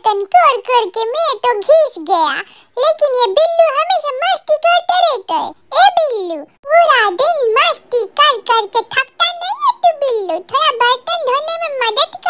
बर्तन कर कर के मैं तो घिस गया, लेकिन ये बिल्लू हमेशा मस्ती करता रहता है। ए बिल्लू, पूरा दिन मस्ती कर कर के थकता नहीं है तू बिल्लू? थोड़ा बर्तन धोने में मदद